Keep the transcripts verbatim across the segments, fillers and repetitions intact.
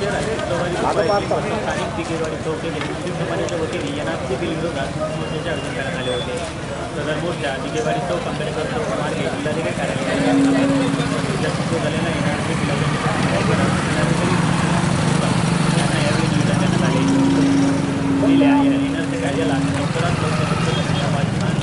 स्थानिक तिकीटवाडी चौक येथे मुस्लिम समाजाच्या वतीने एनआरसी बिल विरोधात मोर्चाचे आयोजन करण्यात आले होते। सदर मोर्चा दिगेवाडी चौक आंबेडकर चौक मार्गे जिल्हाधिकारी कार्यालयात सुरू झालेला एनआरसी यावेळी निवेदन करण्यात आले। दिलेल्या एनआरसी कायद्याला लवकरात लवकर रद्द करण्याच्या वाचनात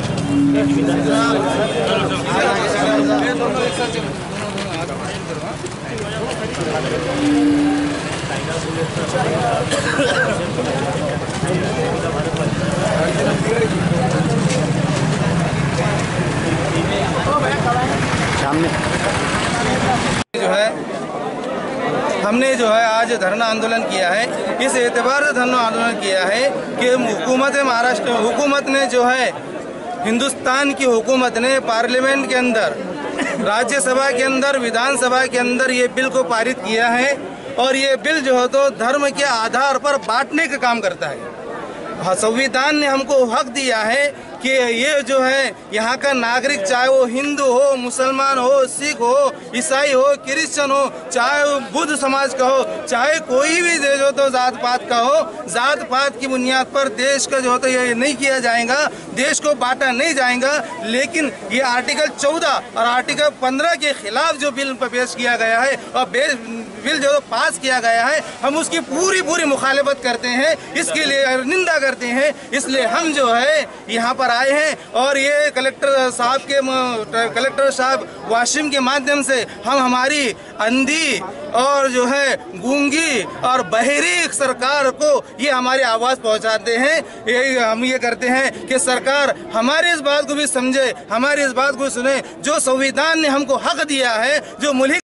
जो है हमने जो है आज धरना आंदोलन किया है। इस एतबार से धरना आंदोलन किया है कि हुकूमत महाराष्ट्र हुकूमत ने जो है हिंदुस्तान की हुकूमत ने पार्लियामेंट के अंदर, राज्यसभा के अंदर, विधानसभा के अंदर ये बिल को पारित किया है और ये बिल जो है तो धर्म के आधार पर बांटने का काम करता है। संविधान ने हमको हक दिया है कि ये जो है यहाँ का नागरिक, चाहे वो हिंदू हो, मुसलमान हो, सिख हो, ईसाई हो, क्रिश्चियन हो, चाहे वो बुद्ध समाज का हो, चाहे कोई भी देश हो तो जात पात का हो, जात पात की बुनियाद पर देश का जो होता है ये नहीं किया जाएगा, देश को बांटा नहीं जाएगा। लेकिन ये आर्टिकल चौदह और आर्टिकल पंद्रह के खिलाफ जो बिल पेश किया गया है और बिल जो पास किया गया है, हम उसकी पूरी पूरी मुखालिफत करते हैं, इसके लिए निंदा करते हैं। इसलिए हम जो है यहाँ पर आए हैं और ये कलेक्टर साहब के कलेक्टर साहब वाशिम के माध्यम से हम हमारी अंधी और जो है गूंगी और बहरी सरकार को ये हमारी आवाज पहुंचाते हैं। ये हम ये करते हैं कि सरकार हमारी इस बात को भी समझे, हमारी इस बात को सुने। जो संविधान ने हमको हक दिया है, जो मुल्क